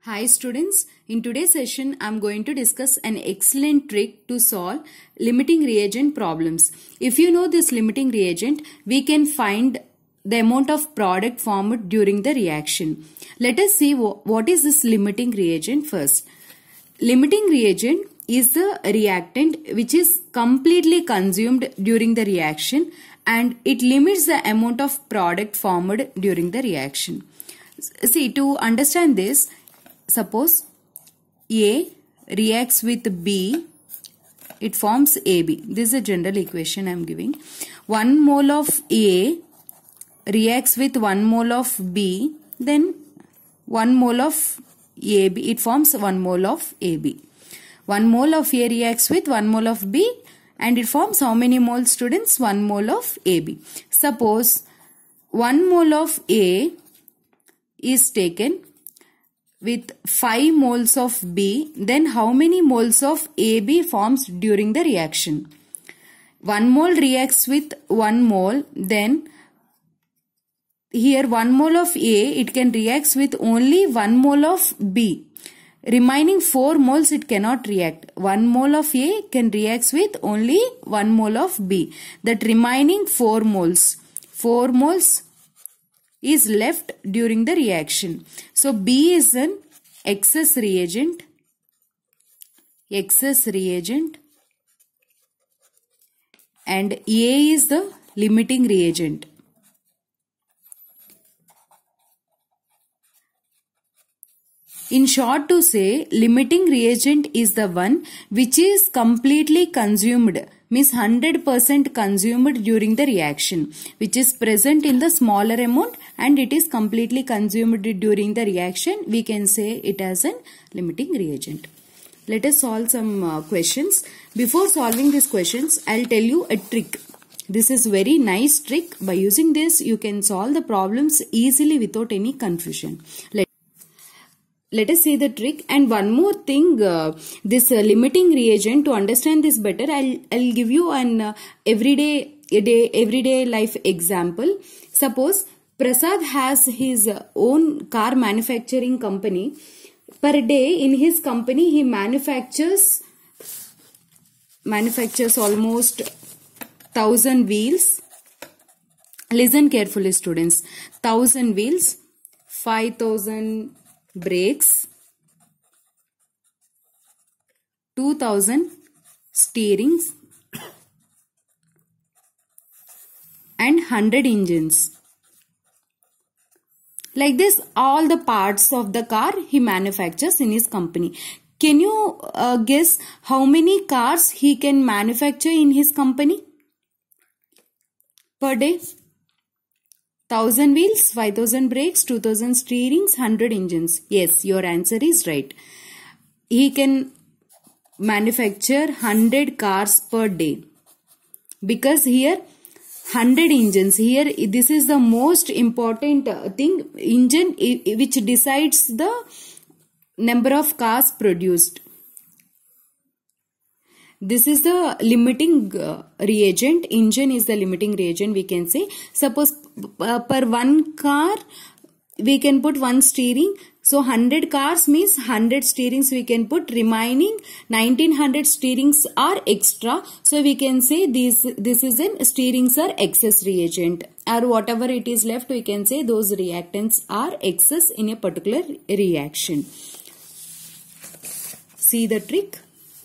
Hi students, in today's session I am going to discuss an excellent trick to solve limiting reagent problems. If you know this limiting reagent, we can find the amount of product formed during the reaction. Let us see what is this limiting reagent first. Limiting reagent is the reactant which is completely consumed during the reaction and it limits the amount of product formed during the reaction. See, to understand this, suppose A reacts with B, it forms AB. This is a general equation I am giving. 1 mole of A reacts with 1 mole of B, then 1 mole of AB, it forms 1 mole of AB. 1 mole of A reacts with 1 mole of B and it forms how many moles, students? 1 mole of AB. Suppose 1 mole of A is taken with 5 moles of B, then how many moles of AB forms during the reaction? 1 mole reacts with 1 mole, then here 1 mole of A, it can react with only 1 mole of B. Remaining 4 moles it cannot react. 1 mole of A can react with only 1 mole of B. That remaining 4 moles is left during the reaction. So B is an excess reagent and A is the limiting reagent. In short to say, limiting reagent is the one which is completely consumed, means 100% consumed during the reaction, which is present in the smaller amount and it is completely consumed during the reaction. We can say it as a limiting reagent. Let us solve some questions. Before solving these questions, I'll tell you a trick. This is very nice trick. By using this, you can solve the problems easily without any confusion. Let us see the trick. And one more thing, this limiting reagent, to understand this better, I'll give you an everyday life example. Suppose Prasad has his own car manufacturing company. Per day in his company he manufactures almost 1000 wheels. Listen carefully students. 1000 wheels, 5000 brakes, 2000 steerings and 100 engines. Like this, all the parts of the car he manufactures in his company. Can you guess how many cars he can manufacture in his company per day? 1000 wheels, 5000 brakes, 2000 steerings, 100 engines. Yes, your answer is right. He can manufacture 100 cars per day. Because here 100 engines. Here this is the most important thing. Engine which decides the number of cars produced. This is the limiting reagent. Engine is the limiting reagent, we can say. Suppose per one car we can put one steering. So 100 cars means 100 steerings we can put. Remaining 1900 steerings are extra. So we can say this is an steerings are excess reagent, or whatever it is left we can say those reactants are excess in a particular reaction. See the trick.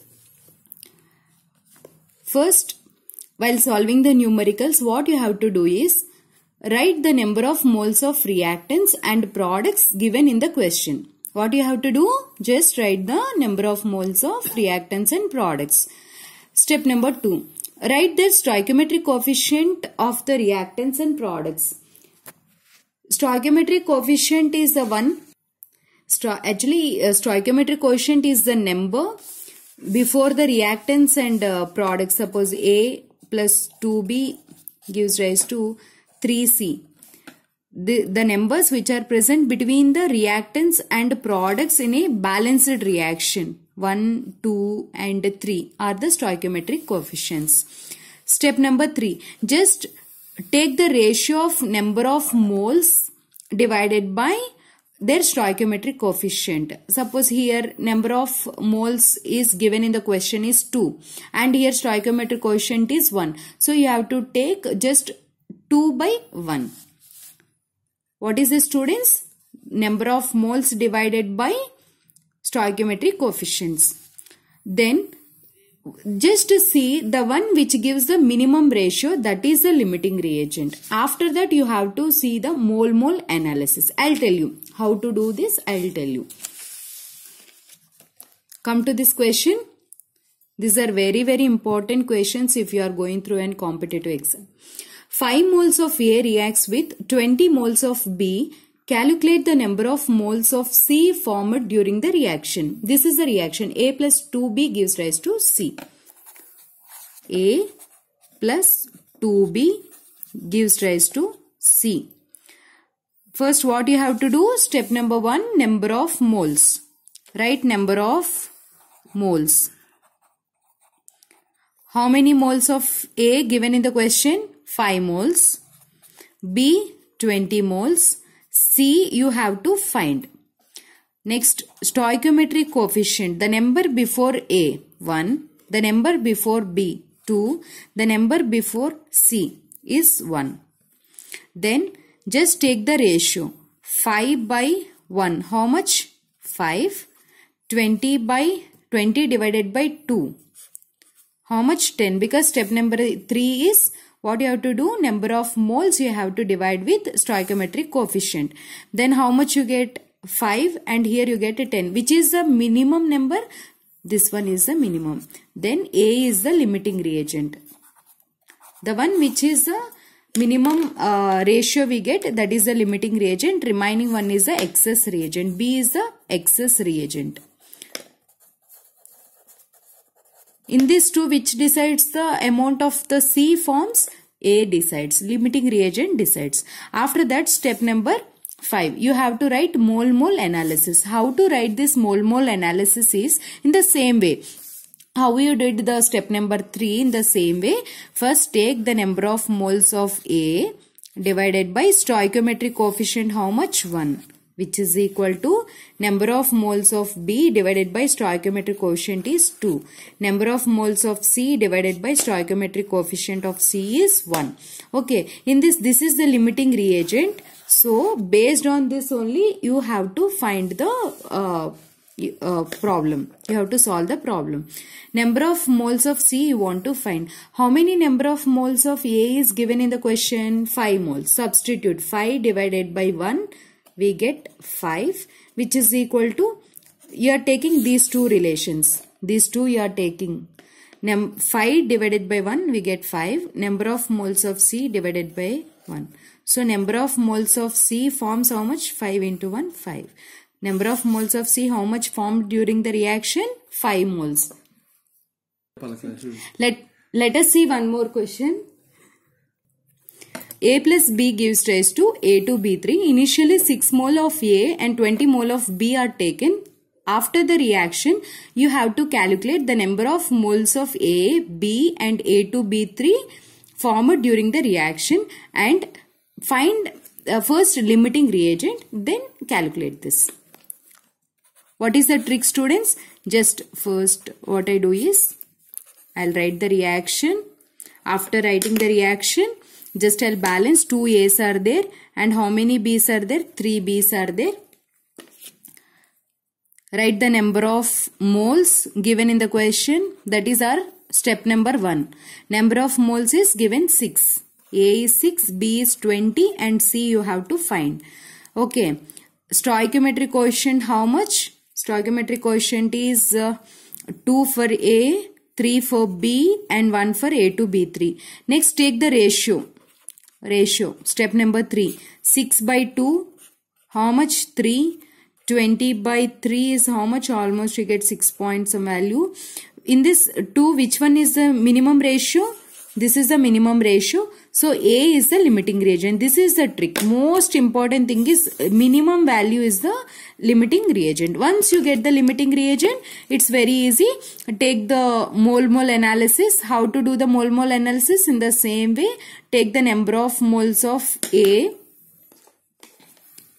First, while solving the numericals, what you have to do is write the number of moles of reactants and products given in the question. What you have to do? Just write the number of moles of reactants and products. Step number 2. Write the stoichiometric coefficient of the reactants and products. Stoichiometric coefficient is the one. Stoichiometric coefficient is the number before the reactants and products. Suppose A plus 2B gives rise to 3C. The numbers which are present between the reactants and products in a balanced reaction, 1, 2 and 3 are the stoichiometric coefficients. Step number 3. Just take the ratio of number of moles divided by their stoichiometric coefficient. Suppose here number of moles is given in the question is 2 and here stoichiometric coefficient is 1. So you have to take just 2 by 1. What is the students? Number of moles divided by stoichiometric coefficients. Then just see the one which gives the minimum ratio, that is the limiting reagent. After that you have to see the mole analysis. I'll tell you how to do this. I'll tell you. Come to this question. These are very important questions if you are going through an competitive exam. 5 moles of A reacts with 20 moles of B. Calculate the number of moles of C formed during the reaction. This is the reaction. A plus 2B gives rise to C. A plus 2B gives rise to C. First, what you have to do? Step number 1, number of moles. Write number of moles. How many moles of A given in the question? 5 moles. B, 20 moles. C, you have to find. Next, stoichiometric coefficient. The number before A, 1. The number before B, 2. The number before C is 1. Then, just take the ratio. 5 by 1. How much? 5. 20 divided by 2. How much? 10. Because step number 3 is what you have to do? Number of moles you have to divide with stoichiometric coefficient. Then how much you get? 5 and here you get a 10. Which is the minimum number? This one is the minimum. Then A is the limiting reagent. The one which is the minimum ratio we get, that is the limiting reagent. Remaining one is the excess reagent. B is the excess reagent. In this two, which decides the amount of the C forms? A decides. Limiting reagent decides. After that, step number 5. You have to write mole analysis. How to write this mole analysis is in the same way. How you did the step number 3 in the same way. First, take the number of moles of A divided by stoichiometric coefficient. How much? 1. Which is equal to number of moles of B divided by stoichiometric coefficient is 2. Number of moles of C divided by stoichiometric coefficient of C is 1. Okay, in this is the limiting reagent. So, based on this only, you have to find the problem. You have to solve the problem. Number of moles of C you want to find. How many number of moles of A is given in the question? 5 moles. Substitute 5 divided by 1. We get 5, which is equal to, you are taking these two relations. These two you are taking. 5 divided by 1, we get 5. Number of moles of C divided by 1. So, number of moles of C forms how much? 5 into 1, 5. Number of moles of C, how much formed during the reaction? 5 moles. Let us see one more question. A plus B gives rise to A2B3. Initially 6 mole of A and 20 mole of B are taken. After the reaction, you have to calculate the number of moles of A, B and A2B3 formed during the reaction and find first limiting reagent, then calculate this. What is the trick, students? Just first what I do is, I'll write the reaction. After writing the reaction, just I'll balance 2 A's are there and how many B's are there? 3 B's are there. Write the number of moles given in the question. That is our step number 1. Number of moles is given 6. A is 6, B is 20 and C you have to find. Okay. Stoichiometric coefficient how much? Stoichiometric coefficient is 2 for A, 3 for B and 1 for A2B3. Next, take the ratio. Step number 3. 6 by 2. How much? 3. 20 by 3 is how much? Almost you get 6 points some value. In this 2, which one is the minimum ratio? This is the minimum ratio. So, A is the limiting reagent. This is the trick. Most important thing is minimum value is the limiting reagent. Once you get the limiting reagent, it's very easy. Take the mole analysis. How to do the mole analysis? In the same way, take the number of moles of A,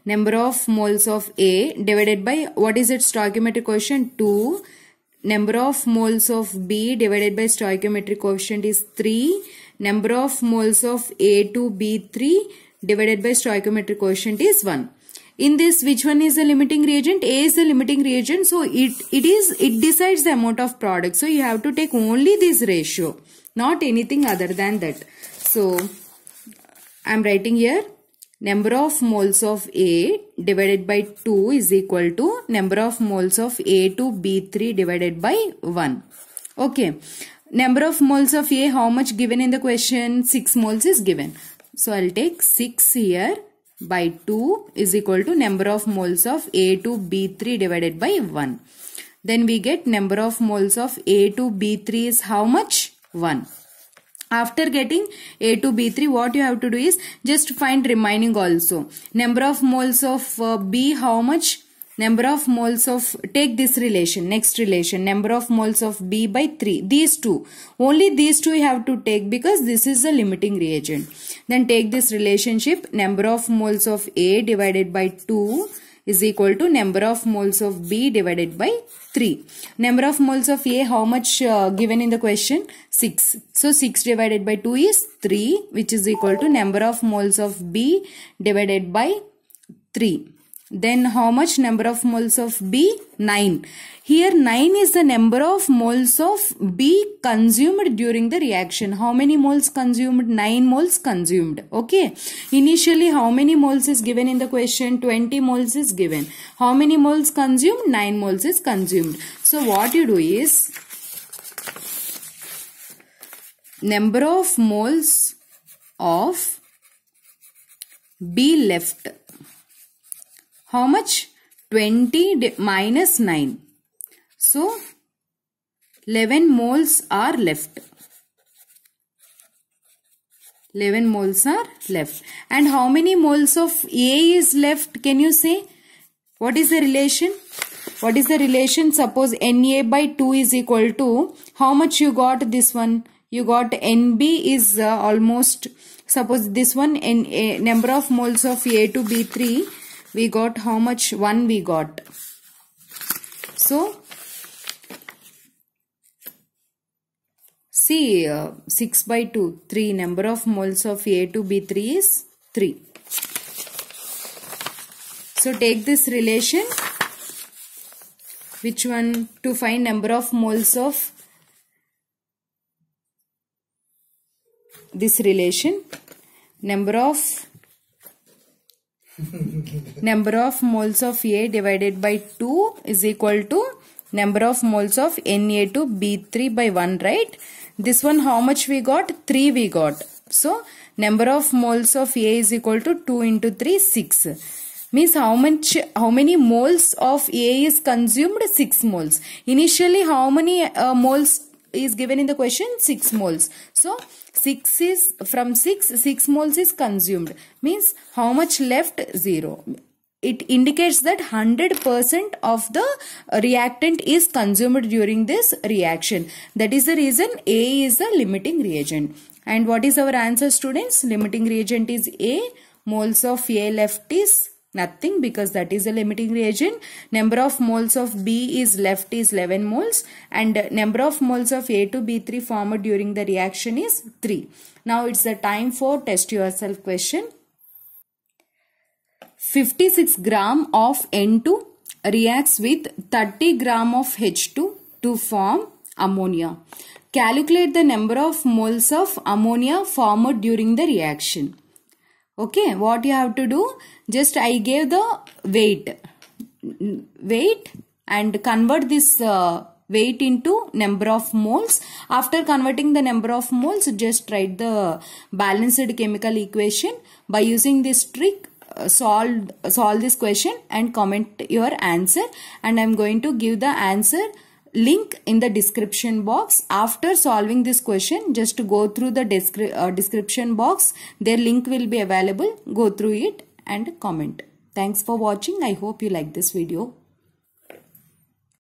number of moles of A divided by, what is its stoichiometric coefficient? 2. Number of moles of B divided by stoichiometric coefficient is 3. Number of moles of A2B3 divided by stoichiometric coefficient is 1. In this, which one is the limiting reagent? A is the limiting reagent, so it decides the amount of product. So you have to take only this ratio, not anything other than that. So I am writing here number of moles of A divided by 2 is equal to number of moles of A2B3 divided by 1. Okay. Number of moles of A, how much given in the question? 6 moles is given. So I'll take 6 here by 2 is equal to number of moles of A2B3 divided by 1. Then we get number of moles of A2B3 is how much? 1. After getting A2B3, what you have to do is just find remaining also. Number of moles of B, how much? Number of moles of, take this relation, next relation, number of moles of B by 3. These two. Only these two you have to take because this is the limiting reagent. Then take this relationship, number of moles of A divided by 2 is equal to number of moles of B divided by 3. Number of moles of A, how much given in the question? 6. So 6 divided by 2 is 3, which is equal to number of moles of B divided by 3. Then how much number of moles of B? 9. Here 9 is the number of moles of B consumed during the reaction. How many moles consumed? 9 moles consumed. Okay. Initially how many moles is given in the question? 20 moles is given. How many moles consumed? 9 moles is consumed. So what you do is number of moles of B left. How much? 20 minus 9. So 11 moles are left. 11 moles are left. And how many moles of A is left? Can you say? What is the relation? What is the relation? Suppose Na by 2 is equal to, how much you got this one? You got Nb is almost, suppose this one, number of moles of A2B3, we got how much? 1 we got. So, see 6 by 2, 3. Number of moles of A2B3 is 3. So, take this relation. Which one? To find number of moles of this relation. Number of moles of A divided by 2 is equal to number of moles of Na2B3 by 1, right? This one how much we got? 3 we got. So, number of moles of A is equal to 2 into 3, 6. Means how many moles of A is consumed? 6 moles. Initially how many moles is given in the question? 6 moles. So, 6 moles is consumed. Means how much left? 0. It indicates that 100% of the reactant is consumed during this reaction. That is the reason A is the limiting reagent. And what is our answer, students? Limiting reagent is A. Moles of A left is nothing because that is a limiting reagent. Number of moles of B is left is 11 moles and number of moles of A2B3 formed during the reaction is 3. Now it's the time for test yourself question. 56 gram of N2 reacts with 30 gram of H2 to form ammonia. Calculate the number of moles of ammonia formed during the reaction. Okay, what you have to do? Just I gave the weight and convert this weight into number of moles. After converting the number of moles, just write the balanced chemical equation. By using this trick, solve this question and comment your answer. And I am going to give the answer link in the description box. After solving this question, just go through the description box. Their link will be available. Go through it and comment. Thanks for watching. I hope you like this video.